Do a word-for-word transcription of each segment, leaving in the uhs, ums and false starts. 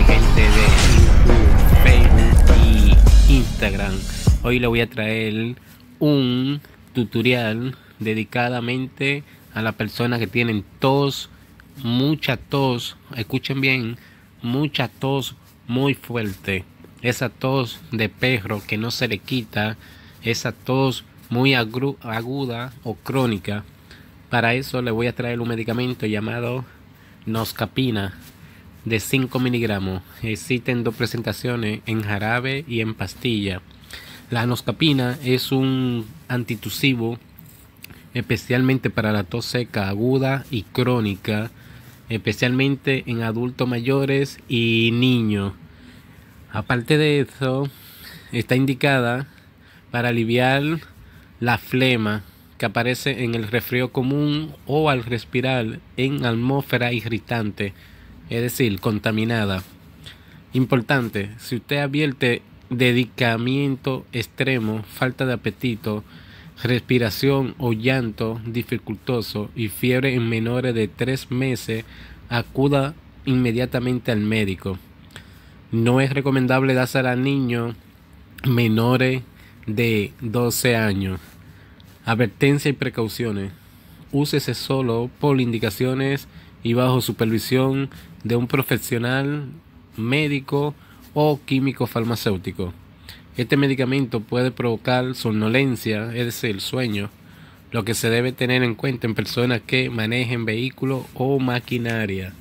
gente de YouTube, Facebook y Instagram. Hoy le voy a traer un tutorial dedicadamente a las personas que tienen tos, mucha tos, escuchen bien, mucha tos muy fuerte, esa tos de perro que no se le quita, esa tos muy aguda o crónica. Para eso le voy a traer un medicamento llamado Noscapina de cinco miligramos. Existen dos presentaciones, en jarabe y en pastilla. La Noscapina es un antitusivo especialmente para la tos seca aguda y crónica, especialmente en adultos mayores y niños. Aparte de eso, está indicada para aliviar la flema que aparece en el resfrío común o al respirar en atmósfera irritante, es decir, contaminada. Importante, si usted advierte dedicamiento extremo, falta de apetito, respiración o llanto dificultoso y fiebre en menores de tres meses, acuda inmediatamente al médico. No es recomendable dársela a niños menores de doce años. Advertencia y precauciones. Úsese solo por indicaciones y bajo supervisión de un profesional médico o químico farmacéutico. Este medicamento puede provocar somnolencia, es decir, sueño, lo que se debe tener en cuenta en personas que manejen vehículos o maquinaria.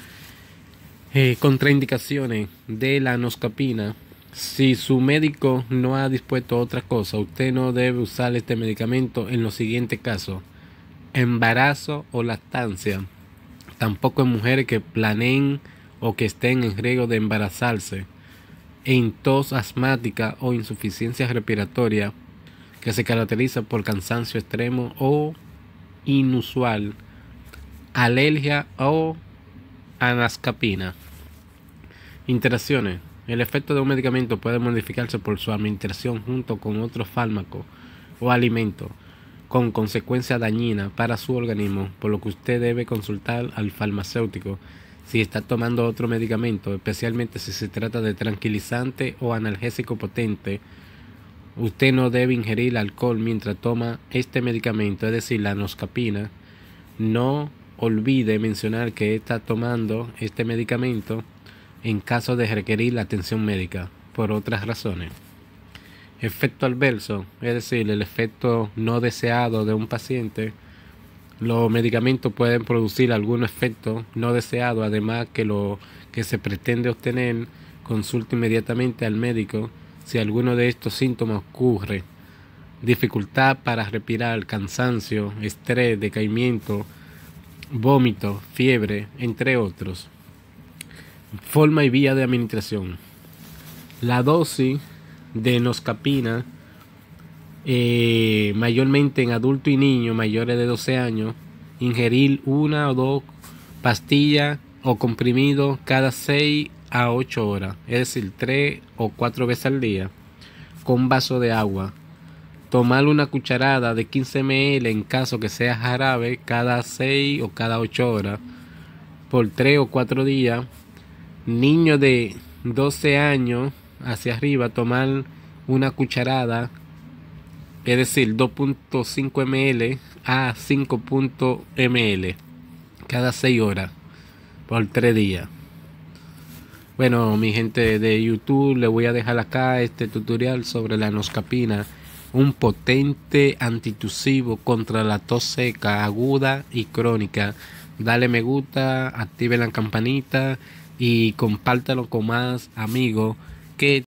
Eh, contraindicaciones de la Noscapina. Si su médico no ha dispuesto otra cosa, usted no debe usar este medicamento en los siguientes casos: embarazo o lactancia, tampoco en mujeres que planeen o que estén en riesgo de embarazarse, en tos asmática o insuficiencia respiratoria que se caracteriza por cansancio extremo o inusual, alergia o Noscapina. Interacciones. El efecto de un medicamento puede modificarse por su administración junto con otros fármacos o alimentos, con consecuencias dañinas para su organismo, por lo que usted debe consultar al farmacéutico si está tomando otro medicamento, especialmente si se trata de tranquilizante o analgésico potente. Usted no debe ingerir alcohol mientras toma este medicamento, es decir, la Noscapina. No olvide mencionar que está tomando este medicamento en caso de requerir la atención médica por otras razones. Efecto adverso, es decir, el efecto no deseado de un paciente. Los medicamentos pueden producir algún efecto no deseado, además que lo que se pretende obtener. Consulte inmediatamente al médico si alguno de estos síntomas ocurre: dificultad para respirar, cansancio, estrés, decaimiento, vómito, fiebre, entre otros. Forma y vía de administración. La dosis de Noscapina, eh, mayormente en adultos y niños mayores de doce años, ingerir una o dos pastillas o comprimidos cada seis a ocho horas, es decir, tres o cuatro veces al día, con vaso de agua. Tomar una cucharada de quince mililitros en caso que sea jarabe cada seis o cada ocho horas, por tres o cuatro días. Niños de doce años hacia arriba, tomar una cucharada, es decir, dos punto cinco mililitros a cinco mililitros cada seis horas por tres días. Bueno, mi gente de YouTube, le voy a dejar acá este tutorial sobre la Noscapina, un potente antitusivo contra la tos seca aguda y crónica. Dale me gusta, active la campanita y compártalo con más amigos que